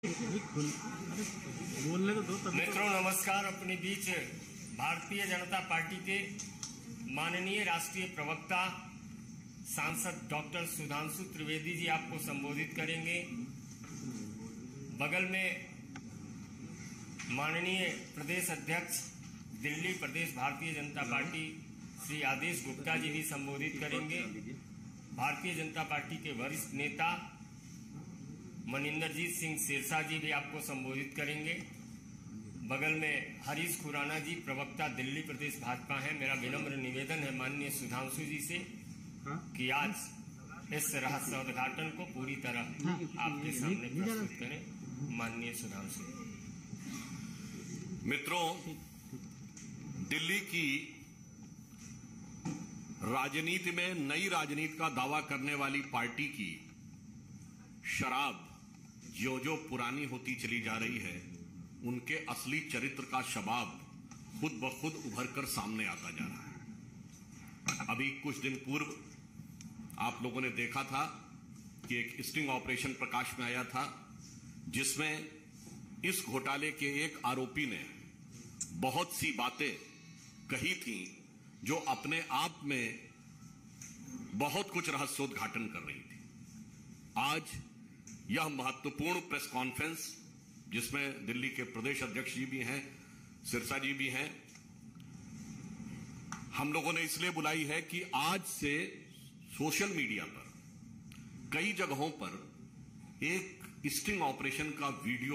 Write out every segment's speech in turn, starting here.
बोलने तो दो। मित्रों नमस्कार। अपने बीच भारतीय जनता पार्टी के माननीय राष्ट्रीय प्रवक्ता सांसद डॉक्टर सुधांशु त्रिवेदी जी आपको संबोधित करेंगे। बगल में माननीय प्रदेश अध्यक्ष दिल्ली प्रदेश भारतीय जनता पार्टी श्री आदेश गुप्ता जी भी संबोधित करेंगे। भारतीय जनता पार्टी के वरिष्ठ नेता मनिंदरजीत सिंह सिरसा जी भी आपको संबोधित करेंगे। बगल में हरीश खुराना जी प्रवक्ता दिल्ली प्रदेश भाजपा हैं। मेरा विनम्र निवेदन है माननीय सुधांशु जी से कि आज इस रहस्योद्घाटन को पूरी तरह आपके सामने प्रस्तुत करें। माननीय सुधांशु। मित्रों, दिल्ली की राजनीति में नई राजनीति का दावा करने वाली पार्टी की शराब जो पुरानी होती चली जा रही है, उनके असली चरित्र का शबाब खुद ब खुद उभर कर सामने आता जा रहा है। अभी कुछ दिन पूर्व आप लोगों ने देखा था कि एक स्टिंग ऑपरेशन प्रकाश में आया था, जिसमें इस घोटाले के एक आरोपी ने बहुत सी बातें कही थी जो अपने आप में बहुत कुछ रहस्योद्घाटन कर रही थी। आज यह महत्वपूर्ण प्रेस कॉन्फ्रेंस, जिसमें दिल्ली के प्रदेश अध्यक्ष जी भी हैं, सिरसा जी भी हैं, हम लोगों ने इसलिए बुलाई है कि आज से सोशल मीडिया पर कई जगहों पर एक स्टिंग ऑपरेशन का वीडियो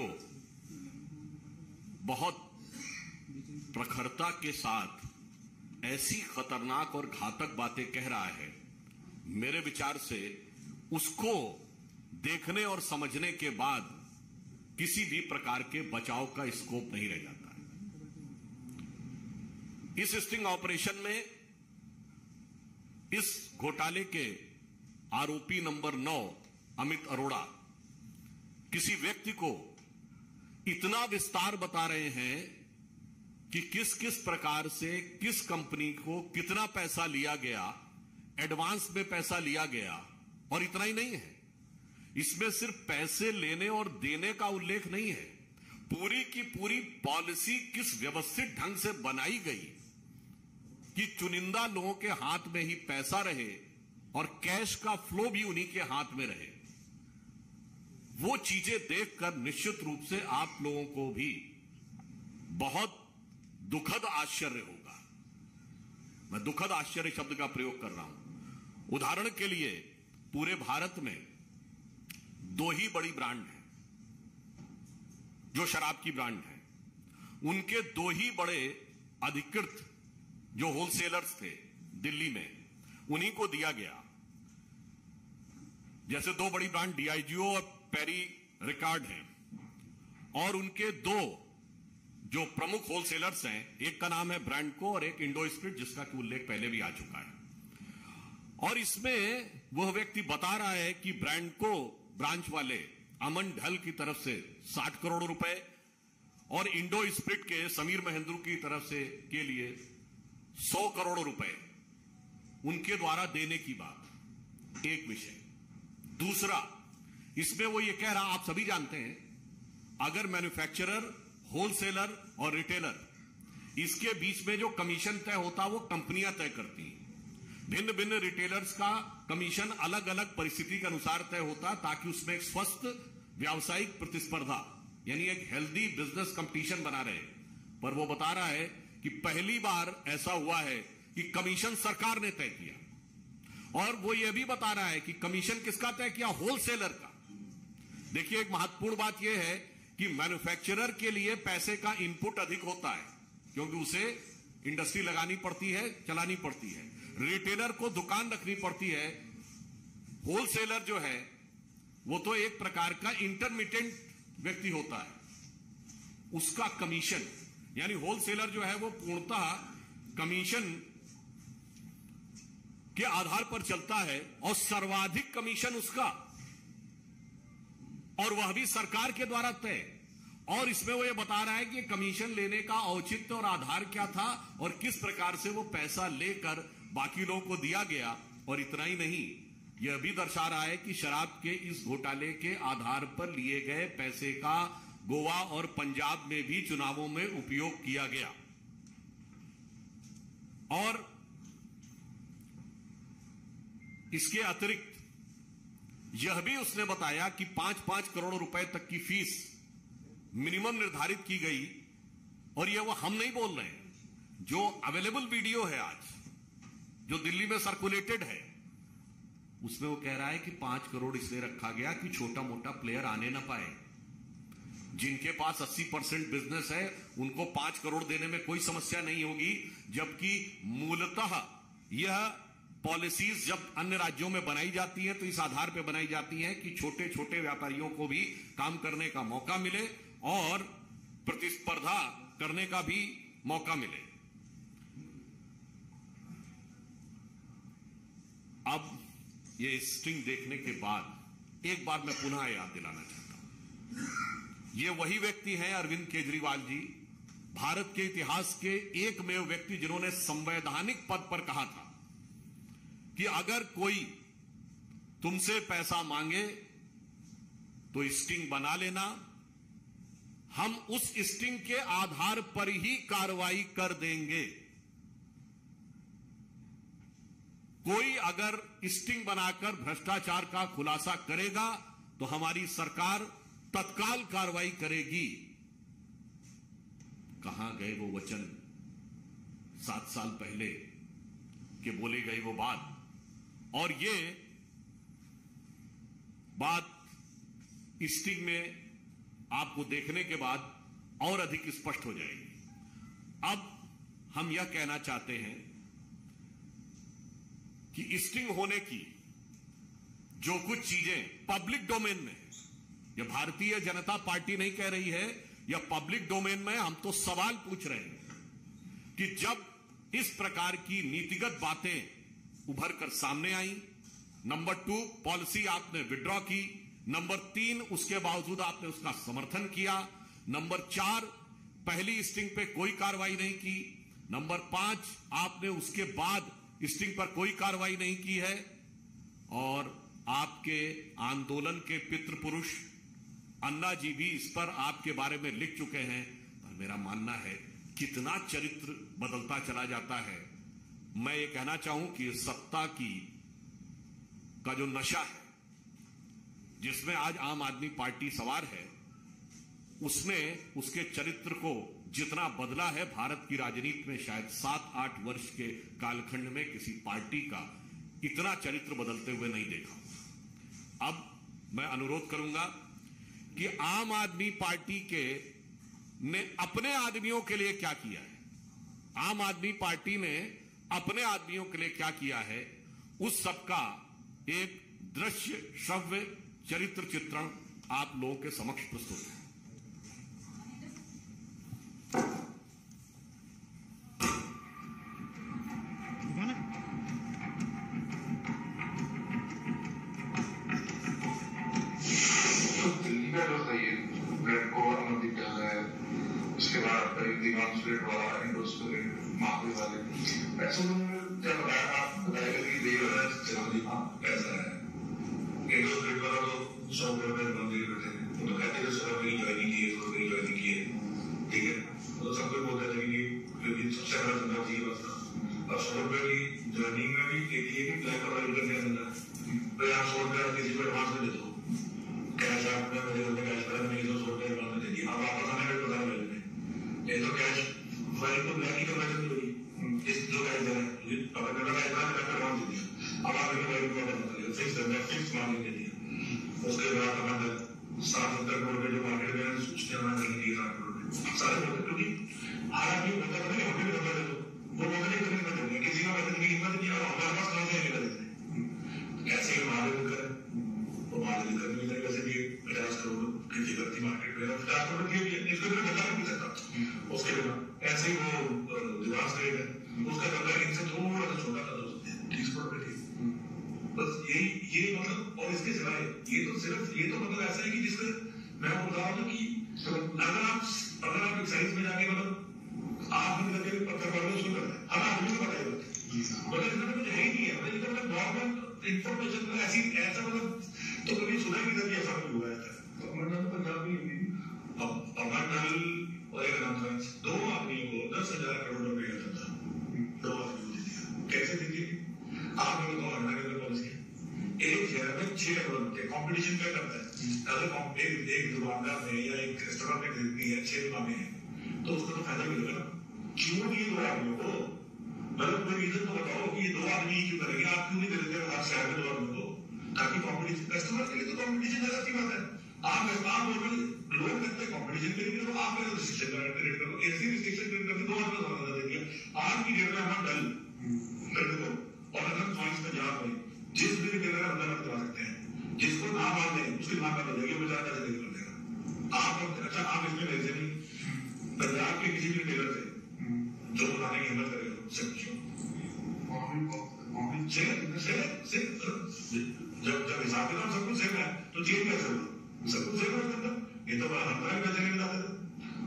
बहुत प्रखरता के साथ ऐसी खतरनाक और घातक बातें कह रहा है। मेरे विचार से उसको देखने और समझने के बाद किसी भी प्रकार के बचाव का स्कोप नहीं रह जाता है। इस स्टिंग ऑपरेशन में इस घोटाले के आरोपी नंबर 9 अमित अरोड़ा किसी व्यक्ति को इतना विस्तार बता रहे हैं कि किस किस प्रकार से किस कंपनी को कितना पैसा लिया गया, एडवांस में पैसा लिया गया। और इतना ही नहीं है, इसमें सिर्फ पैसे लेने और देने का उल्लेख नहीं है, पूरी की पूरी पॉलिसी किस व्यवस्थित ढंग से बनाई गई कि चुनिंदा लोगों के हाथ में ही पैसा रहे और कैश का फ्लो भी उन्हीं के हाथ में रहे। वो चीजें देखकर निश्चित रूप से आप लोगों को भी बहुत दुखद आश्चर्य होगा। मैं दुखद आश्चर्य शब्द का प्रयोग कर रहा हूं। उदाहरण के लिए पूरे भारत में 2 ही बड़ी ब्रांड हैं जो शराब की ब्रांड हैं। उनके 2 ही बड़े अधिकृत जो होलसेलर्स थे दिल्ली में, उन्हीं को दिया गया। जैसे 2 बड़ी ब्रांड डीआईजीओ और पेरी रिकार्ड हैं, और उनके 2 जो प्रमुख होलसेलर्स हैं, एक का नाम है ब्रांडको और एक इंडो स्पिरिट, जिसका कि उल्लेख पहले भी आ चुका है। और इसमें वह व्यक्ति बता रहा है कि ब्रांडको ब्रांच वाले अमन ढल की तरफ से 60 करोड़ रुपए और इंडो स्पिरिट के समीर महेंद्र की तरफ से के लिए 100 करोड़ रुपए उनके द्वारा देने की बात, एक विषय। दूसरा, इसमें वो ये कह रहा, आप सभी जानते हैं, अगर मैन्युफैक्चरर, होलसेलर और रिटेलर, इसके बीच में जो कमीशन तय होता वो कंपनियां तय करती हैं। भिन्न भिन्न रिटेलर्स का कमीशन अलग अलग परिस्थिति के अनुसार तय होता, ताकि उसमें एक स्वस्थ व्यावसायिक प्रतिस्पर्धा, यानी एक हेल्दी बिजनेस कंपटीशन बना रहे। पर वो बता रहा है कि पहली बार ऐसा हुआ है कि कमीशन सरकार ने तय किया, और वो ये भी बता रहा है कि कमीशन किसका तय किया, होलसेलर का। देखिए, एक महत्वपूर्ण बात यह है कि मैन्युफैक्चरर के लिए पैसे का इनपुट अधिक होता है, क्योंकि उसे इंडस्ट्री लगानी पड़ती है, चलानी पड़ती है। रिटेलर को दुकान रखनी पड़ती है। होलसेलर जो है वो तो एक प्रकार का इंटरमीडिएट व्यक्ति होता है, उसका कमीशन, यानी होलसेलर जो है वो पूर्णतः कमीशन के आधार पर चलता है, और सर्वाधिक कमीशन उसका, और वह भी सरकार के द्वारा तय। और इसमें वो ये बता रहा है कि कमीशन लेने का औचित्य और आधार क्या था और किस प्रकार से वो पैसा लेकर बाकी लोगों को दिया गया। और इतना ही नहीं, यह भी दर्शा रहा है कि शराब के इस घोटाले के आधार पर लिए गए पैसे का गोवा और पंजाब में भी चुनावों में उपयोग किया गया। और इसके अतिरिक्त यह भी उसने बताया कि 5-5 करोड़ रुपए तक की फीस मिनिमम निर्धारित की गई। और यह वो हम नहीं बोल रहे हैं, जो अवेलेबल वीडियो है आज, जो दिल्ली में सर्कुलेटेड है, उसमें वो कह रहा है कि 5 करोड़ इसलिए रखा गया कि छोटा मोटा प्लेयर आने ना पाए। जिनके पास 80% बिजनेस है उनको 5 करोड़ देने में कोई समस्या नहीं होगी, जबकि मूलतः यह पॉलिसीज जब अन्य राज्यों में बनाई जाती है तो इस आधार पर बनाई जाती है कि छोटे छोटे व्यापारियों को भी काम करने का मौका मिले और प्रतिस्पर्धा करने का भी मौका मिले। अब ये स्टिंग देखने के बाद एक बार मैं पुनः याद दिलाना चाहता हूं, ये वही व्यक्ति हैं अरविंद केजरीवाल जी, भारत के इतिहास के एकमेव व्यक्ति जिन्होंने संवैधानिक पद पर कहा था कि अगर कोई तुमसे पैसा मांगे तो स्टिंग बना लेना, हम उस स्टिंग के आधार पर ही कार्रवाई कर देंगे। कोई अगर स्टिंग बनाकर भ्रष्टाचार का खुलासा करेगा तो हमारी सरकार तत्काल कार्रवाई करेगी। कहां गए वो वचन 7 साल पहले के बोले गए वो बात? और ये बात स्टिंग में आपको देखने के बाद और अधिक स्पष्ट हो जाएगी। अब हम यह कहना चाहते हैं कि स्टिंग होने की जो कुछ चीजें पब्लिक डोमेन में है, यह भारतीय जनता पार्टी नहीं कह रही है, यह पब्लिक डोमेन में। हम तो सवाल पूछ रहे हैं कि जब इस प्रकार की नीतिगत बातें उभर कर सामने आई, नंबर 2 पॉलिसी आपने विड्रॉ की, नंबर 3 उसके बावजूद आपने उसका समर्थन किया, नंबर 4 पहली स्टिंग पे कोई कार्रवाई नहीं की, नंबर 5 आपने उसके बाद स्टिंग पर कोई कार्रवाई नहीं की है। और आपके आंदोलन के पितृ पुरुष अन्ना जी भी इस पर आपके बारे में लिख चुके हैं। पर मेरा मानना है कितना चरित्र बदलता चला जाता है। मैं ये कहना चाहूं कि सत्ता का जो नशा है जिसमें आज आम आदमी पार्टी सवार है, उसने उसके चरित्र को जितना बदला है, भारत की राजनीति में शायद 7-8 वर्ष के कालखंड में किसी पार्टी का इतना चरित्र बदलते हुए नहीं देखा। अब मैं अनुरोध करूंगा कि आम आदमी पार्टी ने अपने आदमियों के लिए क्या किया है, आम आदमी पार्टी ने अपने आदमियों के लिए क्या किया है, उस सबका एक दृश्य श्रव्य चरित्र चित्रण आप लोगों के समक्ष प्रस्तुत है। दिल्ली का जो था ये ब्रेड को अनुमति मिल रहा है, उसके बाद डिमॉन्स्ट्रेट वाला माफी वाले ऐसा क्या बताया? आप बताएगा कि कैसा है? वाला तो 100 रुपए मंदिर बैठे वो तो कहते थे सर मेरी ज्वाइनिंग की है, तो मेरी ज्वाइनिंग की है, ठीक है, तो सब कोई बोलते थे कि सबसे बड़ा धंधा चाहिए बस था। अब 100 रुपए की ज्वाइनिंग में भी एक ये कि ब्लैक और व्हाइट करने धंधा है, तो आप 100 रुपया किसी को एडवांस में दे दो, कैश आपने मेरे घर में कैश करा, मैंने 100 रुपया एडवांस में दे दिया, अब वापस आने में पता नहीं लगने, ये तो कैश व्हाइट तो ब्लैक ही करना चाहिए होगी, इस जो कैश दे रहा है अब अगर कैश एडवांस दे दिया, अब आपने व्हाइट को बता दिया, फिक्स मार्जिन दे दिया, उसके बाद हमारे 7-70 करोड़ के जो मार्केट में उसने हमारा करने दिए 7 करोड़ सारे बोलते, क्योंकि हर आदमी बोलता था कि हमें भी नंबर दे दो, वो बोलते नहीं करने में देंगे, किसी का वैसे की हिम्मत नहीं, और हमारे पास कौन से निकल देते ऐसे ही मार्केट करें, वो मार्केट करने में वैसे भी 50 करोड़ की करती मार्केट में, 50 करोड़ की इसको भी बता नहीं सकता, उसके बिना ऐसे ही वो दिमाग से उसका धंधा इनसे थोड़ा सा छोटा था, 30 करोड़ का, बस ये मतलब। और इसके सिवाय ये तो मतलब ऐसा है कि जिसमें मैं बोल रहा हूँ कि अगर आप एक्साइज में जाके मतलब आप बंद करके पत्थर मारना शुरू करते हैं, हर आदमी को पता है, मतलब इसमें कुछ है ही नहीं है, मतलब गवर्नमेंट इंफॉर्मेशन ऐसी ऐसा मतलब तो कभी सुना ही नहीं था कि ऐसा कुछ हुआ है। अमरनाथ पंजाब में अब अमरनाथ और एक कॉन्फ्रेंस 2 आदमियों को 10,000 करोड़ रुपए का था, 2 आदमियों को दिया। कैसे दीजिए आप लोगों को हटाने की पॉलिसी एक शहर में 6 करोड़ रुपए कंपटीशन क्या करता है। अगर एक दुकानदार में या एक रेस्टोरेंट में खरीदनी है 6 दुकानें हैं तो उसको तो फायदा मिलेगा ना। क्यों दिए 2 आदमियों को, मतलब कोई रीजन तो बताओ कि ये 2 आदमी क्यों करेंगे, आप क्यों नहीं खरीदते हर शहर में 2 आदमियों को, ताकि कंपटीशन कस्टमर के लिए तो कंपटीशन ज्यादा अच्छी बात है। आप लोग करते हैं कंपटीशन के लिए तो आप रिस्ट्रिक्शन क्रिएट करो, ऐसी रिस्ट्रिक्शन क्रिएट करके 2 आदमी को ज्यादा दे दिया। आज की डेट में हमारा डल कर दो और अगर चॉइस पंजाब में जिस भी रिटेलर है अंदर करवा सकते हैं, जिसको ना मान दें उसकी ना कर देगा, बेचारा कैसे कर देगा आप। अच्छा आप इसमें वैसे नहीं पंजाब के किसी भी रिटेलर से जो बनाने की हिम्मत करेगा उससे पूछो, जब हिसाब किताब सब कुछ सेम है तो चेंज कैसे होगा, सब कुछ सेम होता है। ये तो बड़ा हमारा भी पैसे नहीं बताते थे।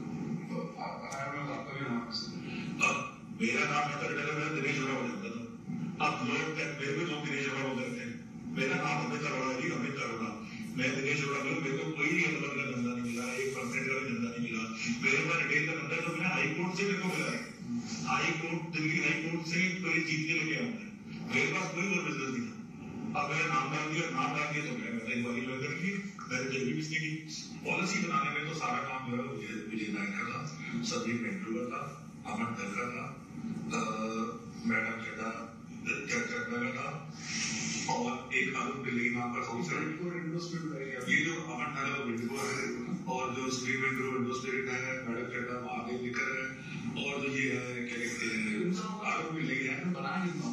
मेरा नाम है मेरा दिनेश अरोड़ा हो जाता था। अब लोग मेरे भी लोग दिनेश अरोड़ा बोल रहे थे, मेरा नाम अमित अरोड़ा जी, अमित अरोड़ा, मैं दिनेश अरोड़ा बोलूं। मेरे को कोई अंदर का धंधा नहीं मिला, 1% का भी धंधा नहीं मिला। मेरे पास रिटेल का धंधा तो मैंने हाई कोर्ट से मेरे को मिला है, high court Delhi high court से कोई जीत के लेके आया है। मेरे पास कोई और बिजनेस नहीं था। अब मैंने नाम डाल दिया तो मैंने एक बारी लग गई, मैंने जब भी किसी की पॉलिसी बनाने में तो सारा काम मेरा विजय नायक का था, संदीप पेंटू का था, अमन दल का था, मैडम चड्डा का था और एक आलू दिल्ली नाम का ये जो अमन था वो विंडो है और जो स्क्रीन विंडो स्पिरिट है मैडम चड्डा महादेव लिखकर है और जो ये है क्या कहते हैं आलू दिल्ली है बना नहीं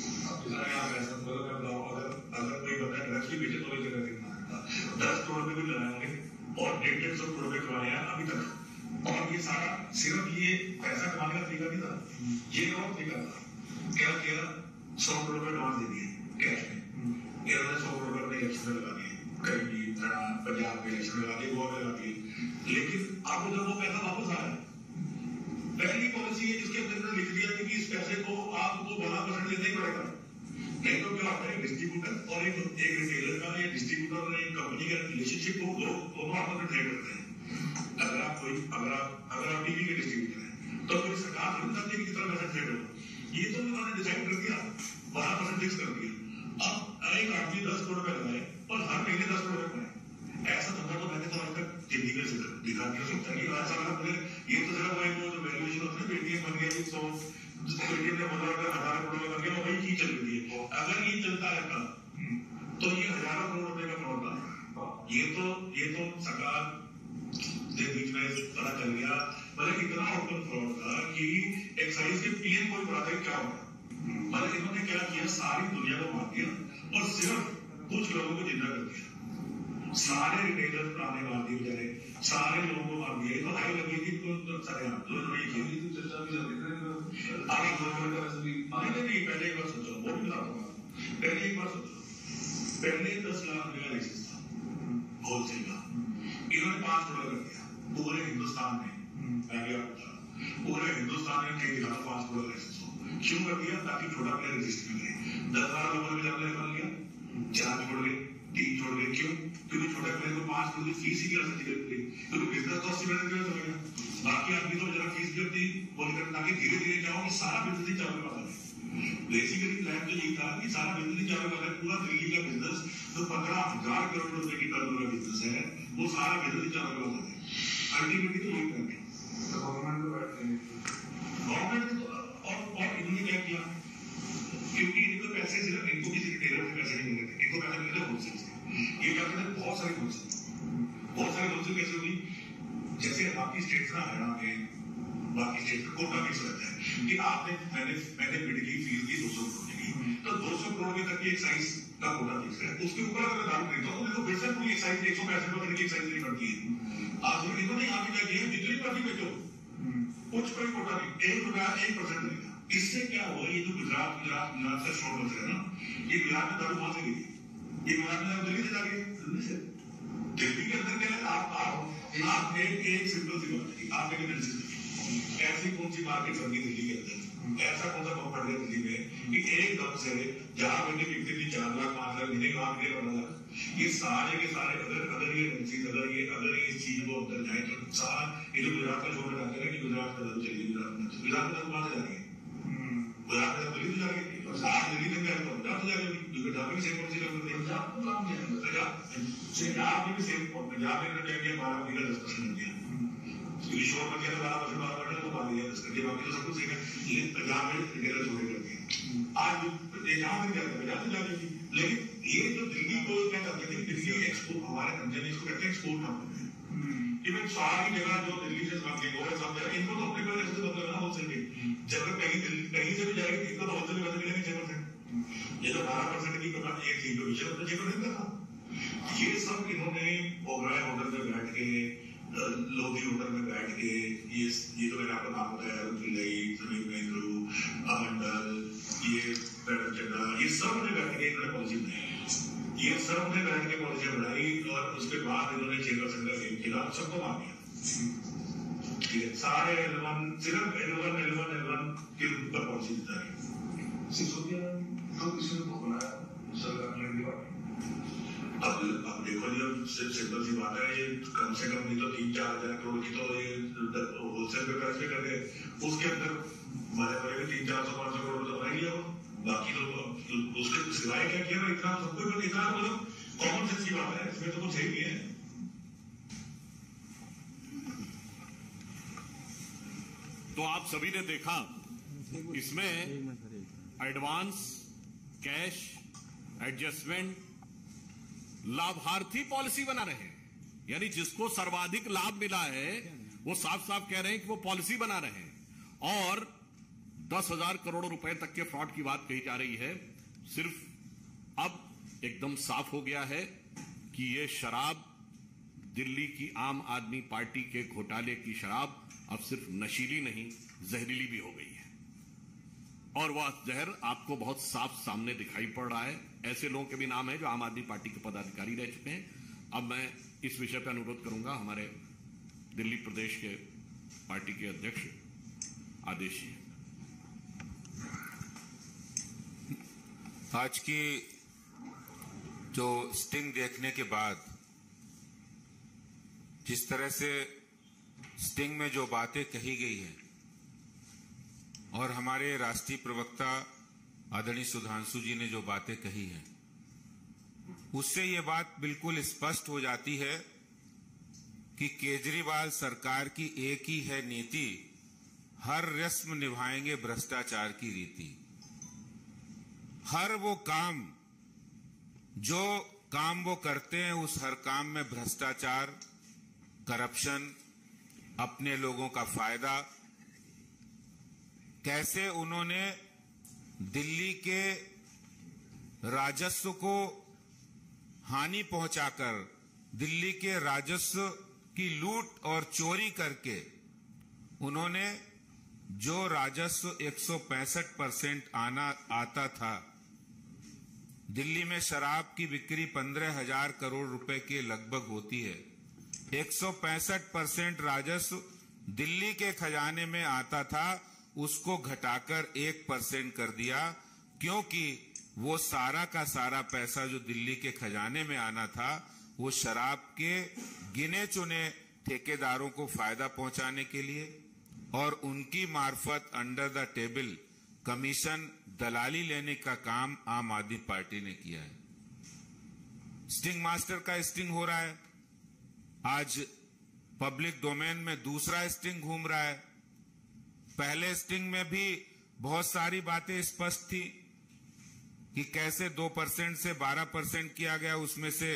अगर कोई बंदा ड्रग्स भी बेचे तो इसे देखना है 10 करोड़ में भी लगाएंगे और 150 करोड़ में कमाए हैं अभी तक। और ये सारा सिर्फ ये पैसा कमाने का तरीका नहीं था, ये और तरीका था। क्या किया 100 करोड़ में एडवांस दे दिए कैश में, इन्होंने 100 करोड़ में अपने इलेक्शन में लगा दिए, कहीं भी पंजाब में इलेक्शन में लगा दिए, गोवा में लगा दिए। लेकिन अब जब वो पैसा वापस आ रहा है, पहली पॉलिसी है जिसके अंदर लिख दिया कि इस पैसे को आपको 12% देना ही पड़ेगा। नहीं तो क्या होता है डिस्ट्रीब्यूटर और एक रिटेलर का या डिस्ट्रीब्यूटर और एक कंपनी का रिलेशनशिप को दोनों आपस में ट्रेड करते हैं। अगर आप टीवी के डिस्ट्रीब्यूटर हैं तो कोई सरकार थोड़ी चाहती है कि कितना पैसा ट्रेड होगा। ये तो उन्होंने डिसाइड कर दिया, 12% फिक्स कर दिया। अब एक आदमी 10 करोड़ रुपए लगाए और हर महीने 10 करोड़ रुपए पाए, ऐसा धंधा तो मैंने तो आज तक जिंदगी में दिखा नहीं सकता कि ये तो सिर्फ जो वैल्यूएशन होती है पेटीएम बन गया 100 पेटीएम ने 18 करोड़ बन गया, वही चीज चल रही है। अगर ये चलता रहता तो ये हजारों करोड़ रुपए का फ्रॉड था। ये तो सरकार के बीच में पता चल गया, मतलब इतना ओपन फ्रॉड था कि एक्साइज के पीएम को पता था क्या होगा। मतलब इन्होंने क्या किया, सारी दुनिया को मार दिया और सिर्फ कुछ लोगों को जिंदा कर दिया। सारे रिटेलर पुराने मार दिए बेचारे, सारे लोगों को मार दिया। तो हाई लगी थी तो सारे चर्चा भी नहीं। पहले एक बार सोचो, वो भी बताता हूँ। पहले एक बार सोचो, पहले 10 लाख रुपए का लाइसेंस था होलसेल का, इन्होंने 5 करोड़ कर दिया पूरे हिंदुस्तान में। पूरे हिंदुस्तान में कहीं दिखा 5 करोड़ लाइसेंस हो। क्यों कर दिया? ताकि छोटा प्लेयर रजिस्टर करे। 10-12 लोगों ने जाने कर लिया, 4 छोड़ गए, 3 छोड़ गए। क्यों? क्योंकि छोटा प्लेयर को 5 करोड़ की फीस ही क्या सकती, क्योंकि बिजनेस तो 80% चलेगा। बाकी आदमी तो जरा फीस भी अपनी बोल कर, ताकि धीरे धीरे चाहो कि सारा बिजनेस ही चालू करवा है। बेसिकली प्लान तो यही था कि सारा बिजनेस ही चालू करना है। पूरा दिल्ली का बिजनेस जो 15,000 करोड़ रुपए की टर्नओवर का बिजनेस है, वो सारा बिजनेस ही चालू करवा है। अल्टीमेटली तो यही करना है गवर्नमेंट को बैठने और इन्होंने क्या किया, क्योंकि इनको पैसे सिर्फ इनको किसी रिटेलर से पैसे नहीं मिल रहे थे, इनको पैसे मिल रहे होलसेल से। ये क्या कहते हैं, बहुत सारे होलसेल कैसे हुई, जैसे बाकी स्टेट्स ना हरियाणा में बाकी स्टेट का कोटा फिक्स रहता है कि आपने मैंने बिड की फीस दी 200 करोड़ की, तो 200 करोड़ तक की एक्साइज का कोटा फिक्स है। उसके ऊपर अगर दाम खरीदता हूँ तो फिर से पूरी एक्साइज 165 रुपए की एक्साइज नहीं बढ़ती है। आज इन्होंने यहाँ पे क्या किया, जितनी मर्जी बेचो कुछ कोई कोटा नहीं, 1% मिलेगा। इससे क्या हुआ, ये जो गुजरात से शॉर्ट बच रहे हैं ना, ये गुजरात में दारू वहां से गिरी, ये गुजरात में दिल्ली से जाके दिल्ली के अंदर क्या आप एक सिंपल सी बात है, आप एक ऐसी कौन सी मार्केट बन गई दिल्ली के अंदर ऐसा कौन सा बम पड़ गया दिल्ली में कि एकदम से जहां मैंने बिकती थी 4 लाख 5 लाख महीने का आगे 15 लाख, ये सारे के सारे अगर ये इस चीज को अंदर जाए तो सारा ये जो गुजरात का छोड़ना चाहते हैं कि गुजरात का दारू चलेगी, गुजरात में दारू कहां से जाएंगे, गुजरात में दिल्ली तो जाएगी, और साथ दिल्ली से गए तो पंजाब तो जाएगी, पंजाब में सेम पॉलिसी कर पंजाब को काम किया, पंजाब में भी सेम, पंजाब में क्या किया 12% का 10% दिया, ईश्वर में क्या 12% तो पा लिया 10 करके, बाकी तो सब कुछ सही है, लेकिन पंजाब में रिटेलर छोड़े कर दिया। आज जहां भी जाते पंजाब से जाएगी, लेकिन ये जो दिल्ली को क्या करते थे, दिल्ली एक्सपोर्ट हमारे अंदर इसको कहते हैं एक्सपोर्ट कंपनी, कि भाई सारी जगह जो दिल्ली से समझ गए सब जगह इनको तो अपने पास ऐसे मतलब ना होलसेल में, जब कहीं से भी जाएगी इनको तो होलसेल में मिलेंगे 6%, ये तो 12% की एक चीज को विषय अपने 6% था। ये सब इन्होंने ओबराय होटल में बैठ के, लोधी होटल में बैठ के, ये तो मैंने आपको नाम बताया, समीर नेहरू, मंडल, ये मैडम चड्डा, ये सब ने बैठ के इन्होंने पॉलिसी बनाई, ये सब ने बैठ के पॉलिसी बनाई, और उसके बाद इन्होंने 6% का गेम खेला, सबको मार दिया, ठीक है, सारे सिर्फ L1 के ऊपर पॉलिसी बताई, सिसोदिया तो किसी ने बनाया सरकार ने। अब देखो जी, अब सिंपल सी बात है, ये कम से कम नहीं तो 3-4 हजार करोड़ की तो ये होलसेल पे खर्च कर रहे, उसके अंदर बड़े भी 300-400-500 करोड़ तो बना ही लिया, बाकी तो उसके सिवाय क्या किया, इतना सबको इतना मतलब कॉमन सेंस की बात है, इसमें तो कुछ सही नहीं है। तो आप सभी ने देखा, इसमें एडवांस, कैश, एडजस्टमेंट, लाभार्थी पॉलिसी बना रहे हैं, यानी जिसको सर्वाधिक लाभ मिला है वो साफ साफ कह रहे हैं कि वो पॉलिसी बना रहे हैं, और 10,000 करोड़ रुपए तक के फ्रॉड की बात कही जा रही है। सिर्फ अब एकदम साफ हो गया है कि ये शराब, दिल्ली की आम आदमी पार्टी के घोटाले की शराब अब सिर्फ नशीली नहीं, जहरीली भी हो गई है, और वह जहर आपको बहुत साफ सामने दिखाई पड़ रहा है। ऐसे लोगों के भी नाम है जो आम आदमी पार्टी के पदाधिकारी रह चुके हैं। अब मैं इस विषय पर अनुरोध करूंगा हमारे दिल्ली प्रदेश के पार्टी के अध्यक्ष आदेश जी। आज की जो स्टिंग देखने के बाद जिस तरह से स्टिंग में जो बातें कही गई हैं, और हमारे राष्ट्रीय प्रवक्ता आदरणीय सुधांशु जी ने जो बातें कही हैं, उससे ये बात बिल्कुल स्पष्ट हो जाती है कि केजरीवाल सरकार की एक ही है नीति, हर रस्म निभाएंगे भ्रष्टाचार की रीति। हर वो काम जो काम वो करते हैं, उस हर काम में भ्रष्टाचार, करप्शन, अपने लोगों का फायदा। कैसे उन्होंने दिल्ली के राजस्व को हानि पहुंचाकर, दिल्ली के राजस्व की लूट और चोरी करके उन्होंने जो राजस्व 165% आता था, दिल्ली में शराब की बिक्री 15,000 करोड़ रुपए के लगभग होती है, 165% राजस्व दिल्ली के खजाने में आता था, उसको घटाकर 1% कर दिया, क्योंकि वो सारा का सारा पैसा जो दिल्ली के खजाने में आना था, वो शराब के गिने चुने ठेकेदारों को फायदा पहुंचाने के लिए और उनकी मार्फत अंडर द टेबल कमीशन, दलाली लेने का काम आम आदमी पार्टी ने किया है। स्टिंग मास्टर का स्टिंग हो रहा है, आज पब्लिक डोमेन में दूसरा स्टिंग घूम रहा है। पहले स्टिंग में भी बहुत सारी बातें स्पष्ट थी कि कैसे 2% से 12% किया गया, उसमें से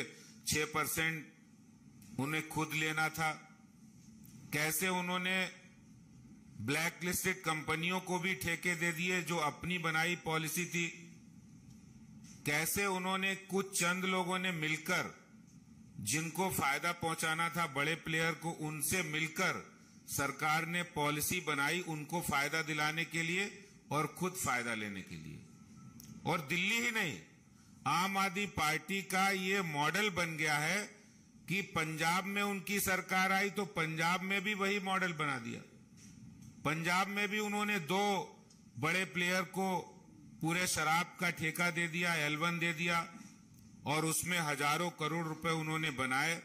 6% उन्हें खुद लेना था, कैसे उन्होंने ब्लैक लिस्टेड कंपनियों को भी ठेके दे दिए जो अपनी बनाई पॉलिसी थी, कैसे उन्होंने कुछ चंद लोगों ने मिलकर जिनको फायदा पहुंचाना था बड़े प्लेयर को, उनसे मिलकर सरकार ने पॉलिसी बनाई उनको फायदा दिलाने के लिए और खुद फायदा लेने के लिए। और दिल्ली ही नहीं, आम आदमी पार्टी का ये मॉडल बन गया है कि पंजाब में उनकी सरकार आई तो पंजाब में भी वही मॉडल बना दिया। पंजाब में भी उन्होंने 2 बड़े प्लेयर को पूरे शराब का ठेका दे दिया, L1 दे दिया और उसमें हजारों करोड़ रुपए उन्होंने बनाए।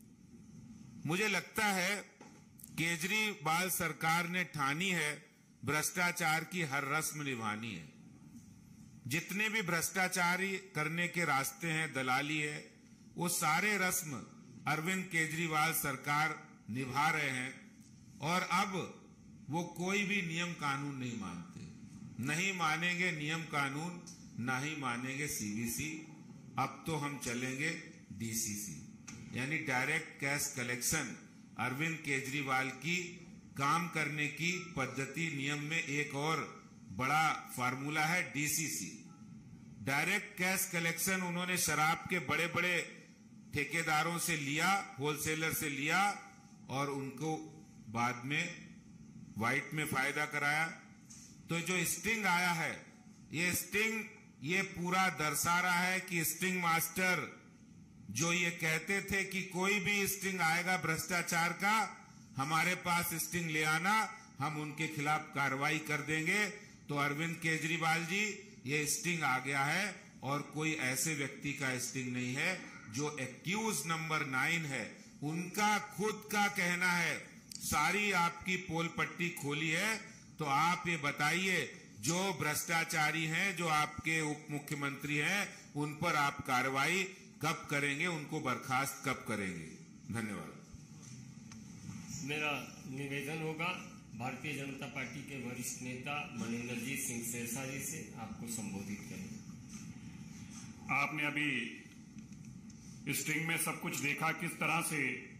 मुझे लगता है केजरीवाल सरकार ने ठानी है भ्रष्टाचार की हर रस्म निभानी है। जितने भी भ्रष्टाचारी करने के रास्ते हैं, दलाली है, वो सारे रस्म अरविंद केजरीवाल सरकार निभा रहे हैं। और अब वो कोई भी नियम कानून नहीं मानते, नहीं मानेंगे नियम कानून, ना ही मानेंगे सीवीसी। अब तो हम चलेंगे डीसीसी, यानी direct cash collection. Arvind Kejriwal की काम करने की पद्धति, नियम में एक और बड़ा फार्मूला है डीसीसी, डायरेक्ट कैश कलेक्शन। उन्होंने शराब के बड़े बड़े ठेकेदारों से लिया, होलसेलर से लिया और उनको बाद में व्हाइट में फायदा कराया। तो जो स्टिंग आया है, ये स्टिंग ये पूरा दर्शा रहा है कि स्टिंग मास्टर जो ये कहते थे कि कोई भी स्टिंग आएगा भ्रष्टाचार का, हमारे पास स्टिंग ले आना, हम उनके खिलाफ कार्रवाई कर देंगे। तो अरविंद केजरीवाल जी, ये स्टिंग आ गया है और कोई ऐसे व्यक्ति का स्टिंग नहीं है। जो एक्यूज नंबर 9 है, उनका खुद का कहना है। सारी आपकी पोल पट्टी खोली है, तो आप ये बताइए जो भ्रष्टाचारी हैं, जो आपके उप मुख्यमंत्री हैं, उन पर आप कार्रवाई कब करेंगे, उनको बर्खास्त कब करेंगे? धन्यवाद। मेरा निवेदन होगा भारतीय जनता पार्टी के वरिष्ठ नेता मनिंदरजीत सिंह सिरसा जी से आपको संबोधित करें। आपने अभी स्टिंग में सब कुछ देखा, किस तरह से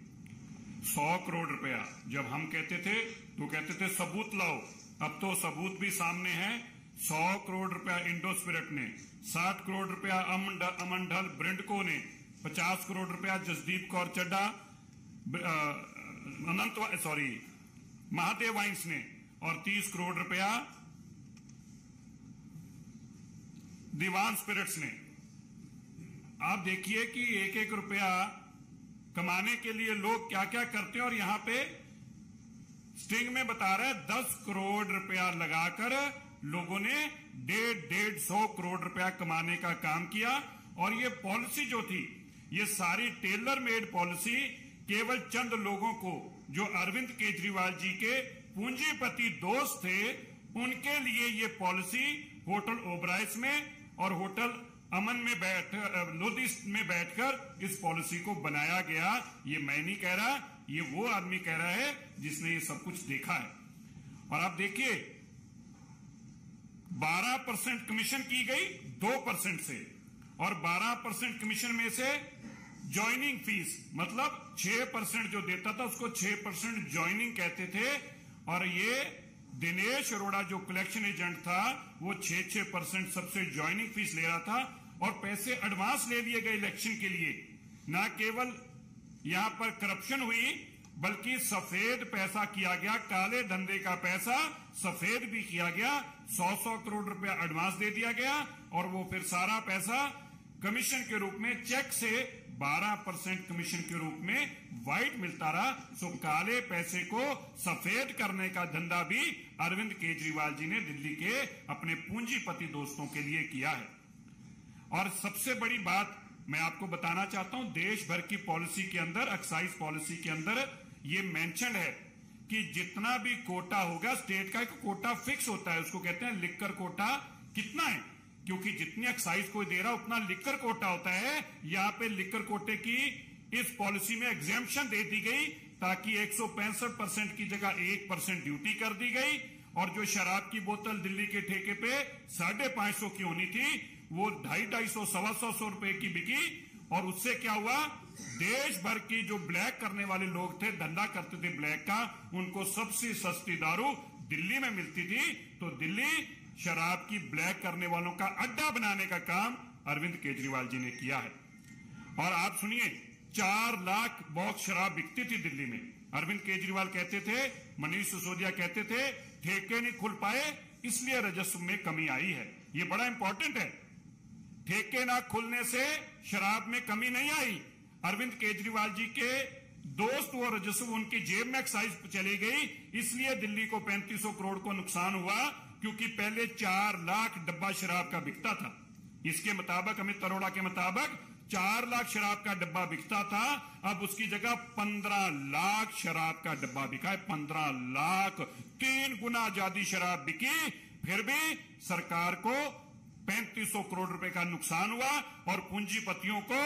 100 करोड़ रुपया, जब हम कहते थे तो कहते थे सबूत लाओ, अब तो सबूत भी सामने है। 100 करोड़ रुपया इंडोस्पिरिट ने, 60 करोड़ रुपया अमंडल ब्रिंडको ने, 50 करोड़ रुपया जसदीप कौर चड्ढा महादेव वाइन्स ने और 30 करोड़ रुपया दीवान स्पिरिट्स ने। आप देखिए कि एक एक रुपया कमाने के लिए लोग क्या क्या करते हैं। और यहां पे स्टिंग में बता रहे 10 करोड़ रुपया लगाकर लोगों ने 150 करोड़ रुपया कमाने का काम किया। और ये पॉलिसी जो थी, ये सारी टेलर मेड पॉलिसी केवल चंद लोगों को, जो अरविंद केजरीवाल जी के पूंजीपति दोस्त थे, उनके लिए ये पॉलिसी होटल ओबराइस में और होटल अमन में लोधी में बैठकर इस पॉलिसी को बनाया गया। ये मैं नहीं कह रहा, ये वो आदमी कह रहा है जिसने ये सब कुछ देखा है। और आप देखिए 12% कमीशन की गई 2% से, और 12% कमीशन में से ज्वाइनिंग फीस, मतलब 6% जो देता था उसको 6% ज्वाइनिंग कहते थे। और ये दिनेश अरोड़ा जो कलेक्शन एजेंट था, वो 6% सबसे ज्वाइनिंग फीस ले रहा था। और पैसे एडवांस ले लिए गए इलेक्शन के लिए। ना केवल यहां पर करप्शन हुई, बल्कि सफेद पैसा किया गया, काले धंधे का पैसा सफेद भी किया गया। 100 करोड़ रुपया एडवांस दे दिया गया और वो फिर सारा पैसा कमीशन के रूप में, चेक से 12% कमीशन के रूप में व्हाइट मिलता रहा। सो काले पैसे को सफेद करने का धंधा भी अरविंद केजरीवाल जी ने दिल्ली के अपने पूंजीपति दोस्तों के लिए किया है। और सबसे बड़ी बात मैं आपको बताना चाहता हूं, देश भर की पॉलिसी के अंदर, एक्साइज पॉलिसी के अंदर ये मेंशन है कि जितना भी कोटा होगा, स्टेट का एक कोटा फिक्स होता है, उसको कहते हैं लिक्कर कोटा। कितना है? क्योंकि जितनी एक्साइज कोई दे रहा उतना लिक्कर कोटा होता है। यहां पे लिक्कर कोटे की इस पॉलिसी में एग्जेम्पशन दे दी गई, ताकि 165% की जगह 1% ड्यूटी कर दी गई। और जो शराब की बोतल दिल्ली के ठेके पे 550 की होनी थी, वो 250, 125 रुपए की बिकी। और उससे क्या हुआ, देश भर की जो ब्लैक करने वाले लोग थे, धंधा करते थे ब्लैक का, उनको सबसे सस्ती दारू दिल्ली में मिलती थी। तो दिल्ली शराब की ब्लैक करने वालों का अड्डा बनाने का काम अरविंद केजरीवाल जी ने किया है। और आप सुनिए, 4 लाख बॉक्स शराब बिकती थी दिल्ली में। अरविंद केजरीवाल कहते थे, मनीष सिसोदिया कहते थे, ठेके नहीं खुल पाए इसलिए राजस्व में कमी आई है। ये बड़ा इंपॉर्टेंट है। ठेके ना खुलने से शराब में कमी नहीं आई। अरविंद केजरीवाल जी के दोस्त वो राजस्व उनकी जेब में एक्साइज चली गई, इसलिए दिल्ली को 3500 करोड़ को नुकसान हुआ, क्योंकि पहले 4 लाख डब्बा शराब का बिकता था। इसके मुताबिक, अमित अरोड़ा के मुताबिक 4 लाख शराब का डब्बा बिकता था, अब उसकी जगह 15 लाख शराब का डब्बा बिका है। 15 लाख, 3 गुना ज्यादा शराब बिकी। फिर भी सरकार को 3500 करोड़ रुपए का नुकसान हुआ और पूंजीपतियों को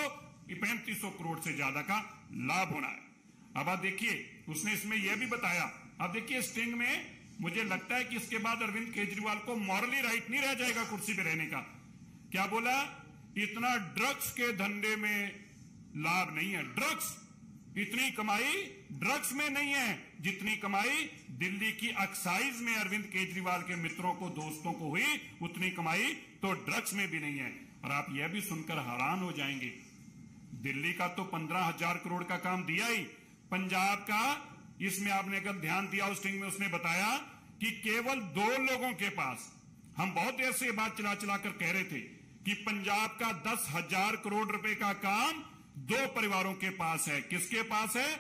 3500 करोड़ से ज्यादा का लाभ होना है। अब आप देखिए, उसने इसमें यह भी बताया, अब देखिए स्टिंग में मुझे लगता है कि इसके बाद अरविंद केजरीवाल को मॉरली राइट नहीं रह जाएगा कुर्सी पे रहने का। क्या बोला? इतना ड्रग्स के धंधे में लाभ नहीं है। ड्रग्स, इतनी कमाई ड्रग्स में नहीं है जितनी कमाई दिल्ली की एक्साइज में अरविंद केजरीवाल के मित्रों को, दोस्तों को हुई, उतनी कमाई तो ड्रग्स में भी नहीं है। और आप यह भी सुनकर हैरान हो जाएंगे, दिल्ली का तो 15,000 करोड़ का काम दिया ही, पंजाब का, इसमें आपने अगर ध्यान दिया उस स्टिंग में उसने बताया कि केवल 2 लोगों के पास, हम बहुत देर से बात चला चला कर कह रहे थे कि पंजाब का 10,000 करोड़ रुपए का काम 2 परिवारों के पास है। किसके पास है?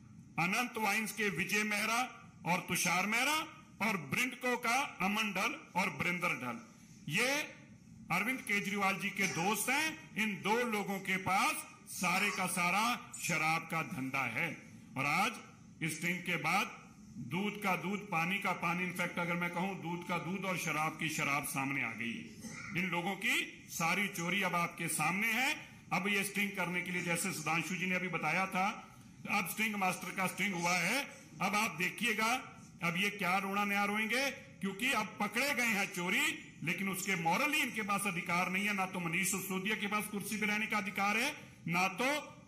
अनंत वाइन्स के विजय मेहरा और तुषार मेहरा, और ब्रिंडको का अमन ढल और बरिंदर ढल। ये अरविंद केजरीवाल जी के दोस्त हैं। इन 2 लोगों के पास सारे का सारा शराब का धंधा है। और आज इस स्टिंग के बाद दूध का दूध, पानी का पानी, इनफैक्ट अगर मैं कहूं दूध का दूध और शराब की शराब सामने आ गई है। इन लोगों की सारी चोरी अब आपके सामने है। अब ये स्टिंग करने के लिए, जैसे सुधांशु जी ने अभी बताया था, अब स्टिंग मास्टर का स्टिंग हुआ है। अब आप देखिएगा अब ये क्या रोना नया रोएंगे, क्योंकि अब पकड़े गए हैं चोरी, लेकिन उसके मॉरली इनके पास अधिकार नहीं है। ना तो मनीष सिसोदिया के पास कुर्सी पर रहने का अधिकार है, ना तो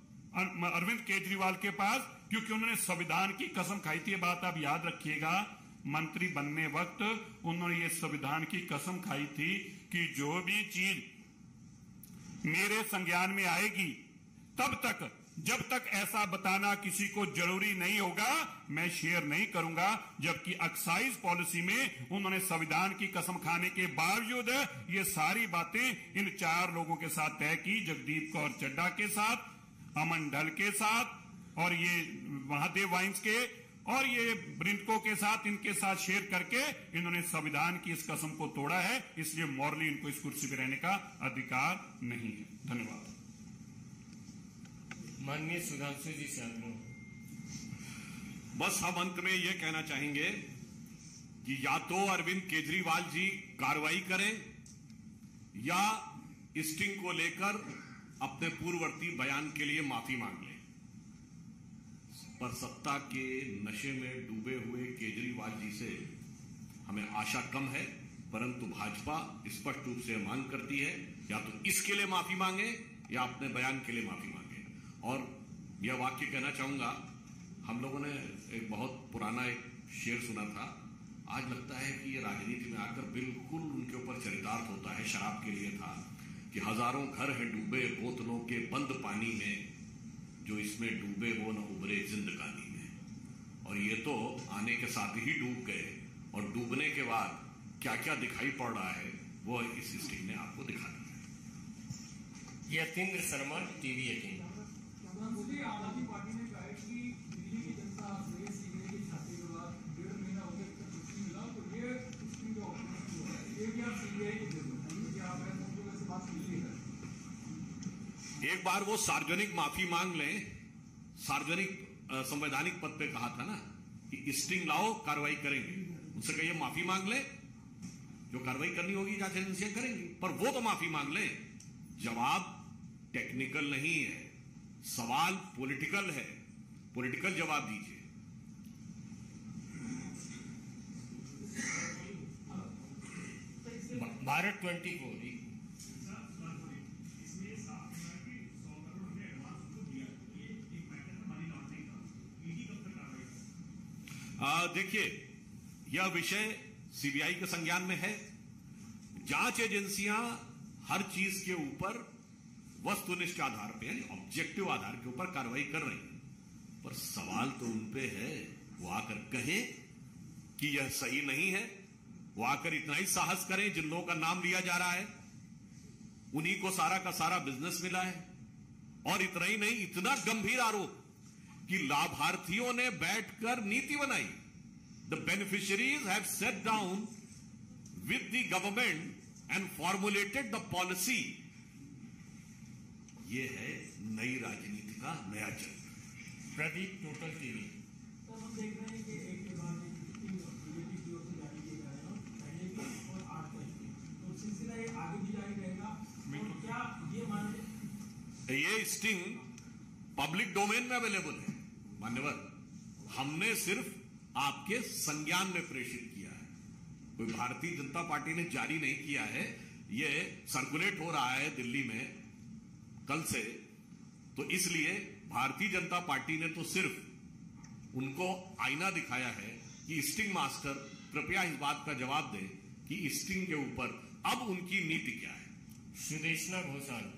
अरविंद केजरीवाल के पास, क्योंकि उन्होंने संविधान की कसम खाई थी। ये बात आप याद रखिएगा, मंत्री बनने वक्त उन्होंने ये संविधान की कसम खाई थी कि जो भी चीज मेरे संज्ञान में आएगी, तब तक, जब तक ऐसा बताना किसी को जरूरी नहीं होगा, मैं शेयर नहीं करूंगा। जबकि एक्साइज पॉलिसी में उन्होंने संविधान की कसम खाने के बावजूद ये सारी बातें इन 4 लोगों के साथ तय की, जगदीप कौर चड्ढा के साथ, अमन ढल के साथ, और ये महादेव वाइन्स के, और ये ब्रिंडको के साथ, इनके साथ शेयर करके इन्होंने संविधान की इस कसम को तोड़ा है। इसलिए मॉरली इनको इस कुर्सी पर रहने का अधिकार नहीं है। धन्यवाद। माननीय सुधांशु जी से आग्रह। बस हम अंत में यह कहना चाहेंगे कि या तो अरविंद केजरीवाल जी कार्रवाई करें या स्टिंग को लेकर अपने पूर्ववर्ती बयान के लिए माफी मांग लें। पर सत्ता के नशे में डूबे हुए केजरीवाल जी से हमें आशा कम है, परंतु भाजपा स्पष्ट रूप से मांग करती है या तो इसके लिए माफी मांगे या अपने बयान के लिए माफी मांगे। और यह वाक्य कहना चाहूंगा, हम लोगों ने एक बहुत पुराना एक शेर सुना था, आज लगता है कि ये राजनीति में आकर बिल्कुल उनके ऊपर चरितार्थ होता है। शराब के लिए था कि हजारों घर हैं डूबे बोतलों के बंद पानी में, जो इसमें डूबे वो न उबरे जिंदगानी में। और ये तो आने के साथ ही डूब गए, और डूबने के बाद क्या क्या दिखाई पड़ रहा है वो इस स्टिंग ने आपको दिखा दिया। यतीन्द्र शर्मा, टीवी 18। आम आदमी पार्टी ने कहा है कि दिल्ली की जनता से सीबीआई के छापे के बाद 1.5 महीना हो गया तक कुछ नहीं मिला, तो ये स्टिंग जो ऑपरेशन हुआ है, ये भी आप सीबीआई को दे दो, क्या आप ऐसे बात मिली है? एक बार वो सार्वजनिक माफी मांग लें। सार्वजनिक संवैधानिक पद पे कहा था ना कि स्टिंग लाओ, कार्रवाई करेंगे। उनसे कहिए माफी मांग ले, जो कार्रवाई करनी होगी जांच एजेंसियां करेंगी, पर वो तो माफी मांग ले। जवाब टेक्निकल नहीं है, सवाल पॉलिटिकल है, पॉलिटिकल जवाब दीजिए। भारत 24। देखिए, यह विषय सीबीआई के संज्ञान में है। जांच एजेंसियां हर चीज के ऊपर वस्तुनिष्ठ आधार पे, यानी ऑब्जेक्टिव आधार के ऊपर कार्रवाई कर रही है, पर सवाल तो उन पे है। वो आकर कहें कि यह सही नहीं है, वो आकर इतना ही साहस करें, जिन लोगों का नाम लिया जा रहा है उन्हीं को सारा का सारा बिजनेस मिला है। और इतना ही नहीं, इतना गंभीर आरोप कि लाभार्थियों ने बैठकर नीति बनाई। The beneficiaries have set down with the government and formulated the policy. ये है नई राजनीति का नया चरण। Pradeep, total TV. तो हम देख रहे हैं कि एक के बाद बीजेपी की ओर से जारी किए जा रहे हैं पहले के और 8 तारीख के, तो सिलसिला ये आगे भी जारी रहेगा। और क्या ये मानते ये स्टिंग पब्लिक डोमेन में अवेलेबल है मान्यवर, हमने सिर्फ आपके संज्ञान में प्रेषित किया है, कोई भारतीय जनता पार्टी ने जारी नहीं किया है। ये सर्कुलेट हो रहा है दिल्ली में कल से, तो इसलिए भारतीय जनता पार्टी ने तो सिर्फ उनको आईना दिखाया है कि स्टिंग मास्टर कृपया इस बात का जवाब दें कि स्टिंग के ऊपर अब उनकी नीति क्या है। सुदेशना घोषाल।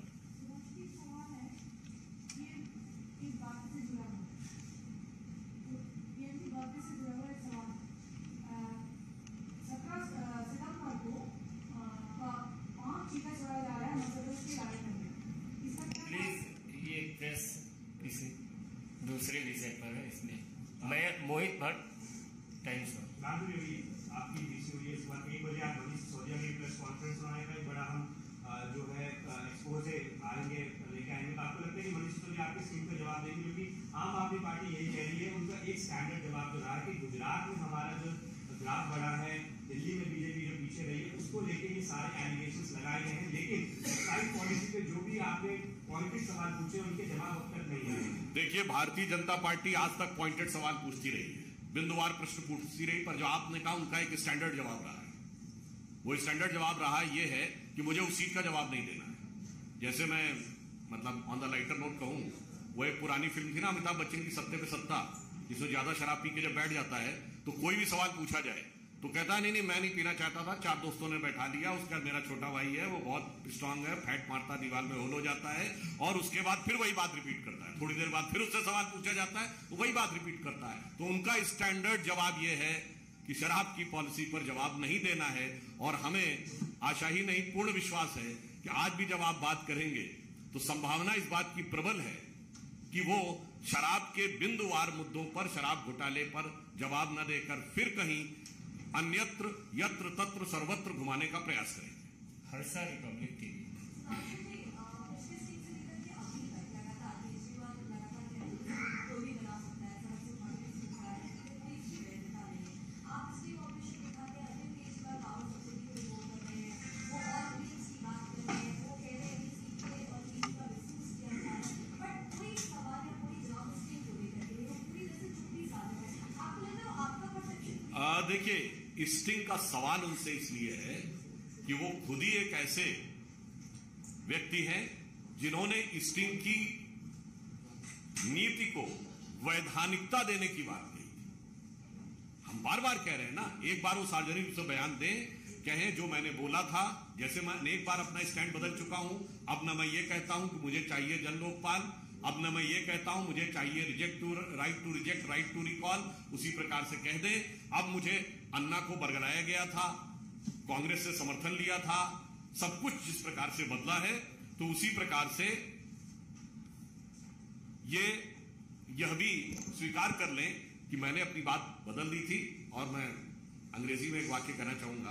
दूसरे विषय पर है, इसलिए मैं मोहित भट्ट, टाइम्स। आपकी डीसी हुई है इस बार 1 बजे आप मनीष सिसोदिया की प्रेस कॉन्फ्रेंस में आएगा, एक बड़ा हम जो है एक्सपोजे आएंगे लेके आएंगे, तो आपको लगता है कि मनीष सिसोदिया आपके स्कीम का जवाब देंगे? क्योंकि आम आदमी पार्टी यही कह रही है, उनका एक स्टैंडर्ड जवाब जो रहा है कि गुजरात में हमारा जो ग्राफ बढ़ा है, दिल्ली में बीजेपी जो पीछे रही है, उसको लेके ये सारे एलिगेशंस लगाए गए हैं, लेकिन सारी पॉलिसी पे जो भी आपने पॉइंटेड सवाल पूछे उनके जवाब अब तक नहीं आए। देखिए, भारतीय जनता पार्टी आज तक पॉइंटेड सवाल पूछती रही है, बिंदुवार प्रश्न पूछती रही, पर जो आपने कहा उनका एक स्टैंडर्ड जवाब रहा है। वो स्टैंडर्ड जवाब रहा ये है कि मुझे उस सीट का जवाब नहीं देना है। जैसे मैं मतलब ऑन द लाइटर नोट कहूं, वो एक पुरानी फिल्म थी ना अमिताभ बच्चन की सत्ते पे सत्ता, जिसमें ज्यादा शराब पी के जब बैठ जाता है तो कोई भी सवाल पूछा जाए तो कहता है नहीं मैं नहीं पीना चाहता था, 4 दोस्तों ने बैठा लिया, उसके बाद मेरा छोटा भाई है वो बहुत स्ट्रांग है, फैट मारता दीवार में होल हो जाता है, और उसके बाद फिर वही बात रिपीट करता है, थोड़ी देर बाद फिर उससे सवाल पूछा जाता है तो वही बात रिपीट करता है। तो उनका स्टैंडर्ड जवाब यह है कि शराब की पॉलिसी पर जवाब नहीं देना है, और हमें आशा ही नहीं पूर्ण विश्वास है कि आज भी जब आप बात करेंगे तो संभावना इस बात की प्रबल है कि वो शराब के बिंदुवार मुद्दों पर, शराब घोटाले पर जवाब न देकर फिर कहीं अन्यत्र यत्र तत्र सर्वत्र घुमाने का प्रयास करेंगे। Harsha, Republic TV. देखिए, स्टिंग का सवाल उनसे इसलिए है कि वो खुद ही एक ऐसे व्यक्ति हैं जिन्होंने स्टिंग की नीति को वैधानिकता देने की बात कही। हम बार बार कह रहे हैं ना, एक बार वो सार्वजनिक रूप से बयान दें, कहें जो मैंने बोला था, जैसे मैं एक बार अपना स्टैंड बदल चुका हूं, अब न मैं ये कहता हूं कि मुझे चाहिए जन लोकपाल, अब न मैं ये कहता हूं मुझे चाहिए right to reject, right to recall, उसी प्रकार से कह दें। अब मुझे अन्ना को बरगलाया गया था, कांग्रेस से समर्थन लिया था, सब कुछ जिस प्रकार से बदला है, तो उसी प्रकार से यह भी स्वीकार कर लें कि मैंने अपनी बात बदल दी थी। और मैं अंग्रेजी में एक वाक्य कहना चाहूंगा,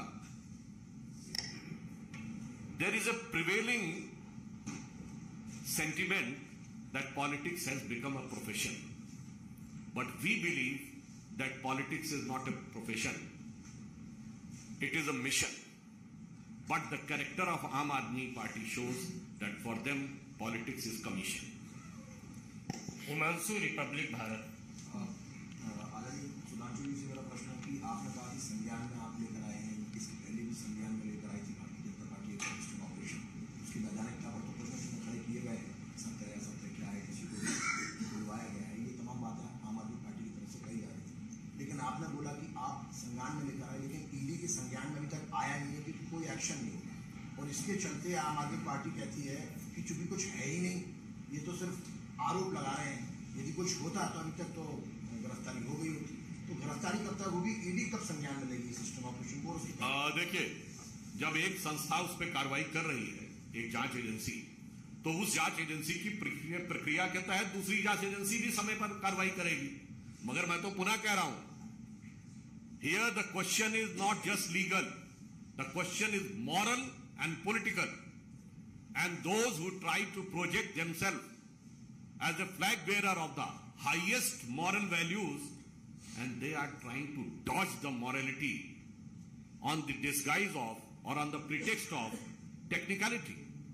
there is a prevailing sentiment that politics has become a profession, but we believe that politics is not a profession, it is a mission. But the character of Aam Aadmi Party shows that for them politics is commission. Himanshu, Republic Bharat. आदरणीय सुधांशु जी से मेरा प्रश्न है कि आपने कहा कि संज्ञान में आप लेकर आए हैं, इसके पहले भी संज्ञान में लेकर आई थी भारतीय जनता पार्टी एक ऑपरेशन, उसकी वैधानिकता पर तो प्रश्न खड़े किए गए, सत्य है सत्य क्या है, किसी को बुलवाया गया है, ये तमाम बातें आम आदमी पार्टी की तरफ से कही जा रही थी। लेकिन आपने बोला कि आप संज्ञान में लेकर आए, लेकिन ईडी के संज्ञान में अभी तक आया नहीं है कि कोई एक्शन नहीं होगा, और इसके चलते आम आदमी पार्टी कहती है कि चूंकि कुछ है ही नहीं, ये तो सिर्फ आरोप लगा रहे हैं, यदि कुछ होता तो अभी तक तो गिरफ्तारी हो गई होती, तो गिरफ्तारी कब तक होगी, ईडी कब संज्ञान में लेगी सिस्टम ऑपरेशन को? देखिए, जब एक संस्था उस पर कार्रवाई कर रही है, एक जांच एजेंसी, तो उस जांच एजेंसी की प्रक्रिया के तहत दूसरी जांच एजेंसी भी समय पर कार्रवाई करेगी। मगर मैं तो पुनः कह रहा हूं, here the question is not just legal, The question is moral and political. And those who try to project themselves as a flag bearer of the highest moral values, and they are trying to dodge the morality on the disguise of or on the pretext of technicality.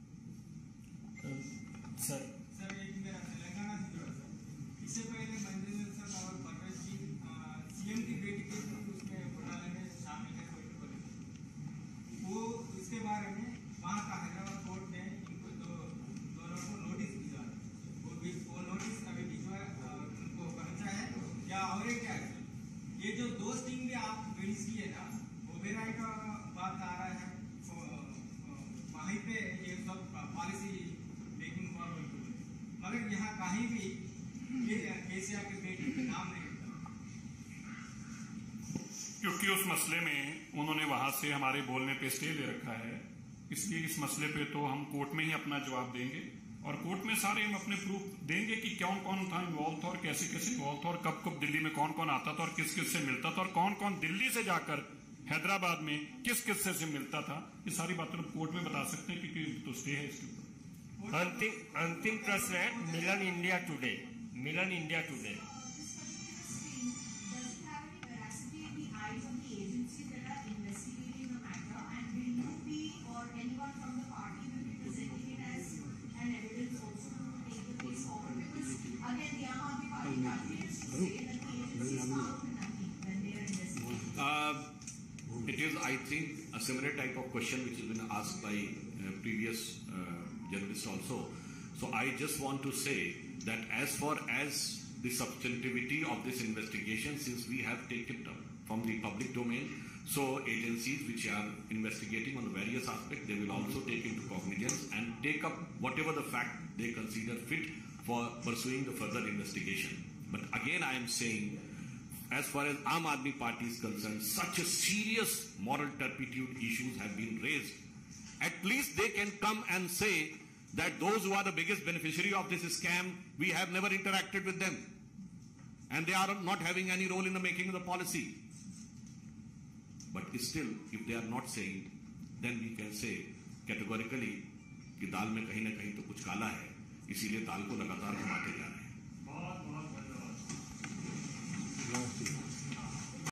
Sir. Sir एक मेरा तेलंगाना से जुड़ा sir, इससे पहले मंदिर sir और परवेश जी CM की बेटी के उसमें घोटाले में शामिल है वो इसके बारे में वहाँ का हैदराबाद कोर्ट ने इनको दोनों को नोटिस दिया, वो नोटिस अभी भिजवा उनको पहुँचा है या और एक क्या है ये जो दो स्टिंग भी आप रिलीज किए ना वो बेराई का बात आ रहा है वहीं पे ये सब पॉलिसी मेकिंग फॉरवर्ड, मगर यहाँ कहीं भी ये केसीआर के बेटे के नाम नहीं होता, क्योंकि उस मसले में उन्होंने वहां से हमारे बोलने पे स्टे ले रखा है। इसलिए इस मसले पे तो हम कोर्ट में ही अपना जवाब देंगे और कोर्ट में सारे हम अपने प्रूफ देंगे कि कौन कौन था इन्वॉल्व था और कैसे कैसे इन्वॉल्व था और कब कब दिल्ली में कौन कौन आता था और किस किस से मिलता था और कौन कौन दिल्ली से जाकर हैदराबाद में किस किस से मिलता था। ये सारी बातें हम कोर्ट में बता सकते हैं क्योंकि तो स्टे है इसके ऊपर। अंतिम प्रश्न है Milan India Today. It is, I think, a similar type of question which has been asked by previous journalists also. So I just want to say that as far as the substantivity of this investigation, since we have taken it from the public domain, so agencies which are investigating on the various aspects, they will also take into cognizance and take up whatever the fact they consider fit for pursuing the further investigation. But again, I am saying, as far as Aam Aadmi Party is concerned, such a serious moral turpitude issues have been raised. At least they can come and say that those who are the biggest beneficiary of this scam, we have never interacted with them. And they are not having any role in the making of the policy. But still, if they are not saying, then we can say categorically कि दाल में कहीं ना कहीं तो कुछ काला है, इसीलिए दाल को लगातार घुमाते जा रहे हैं।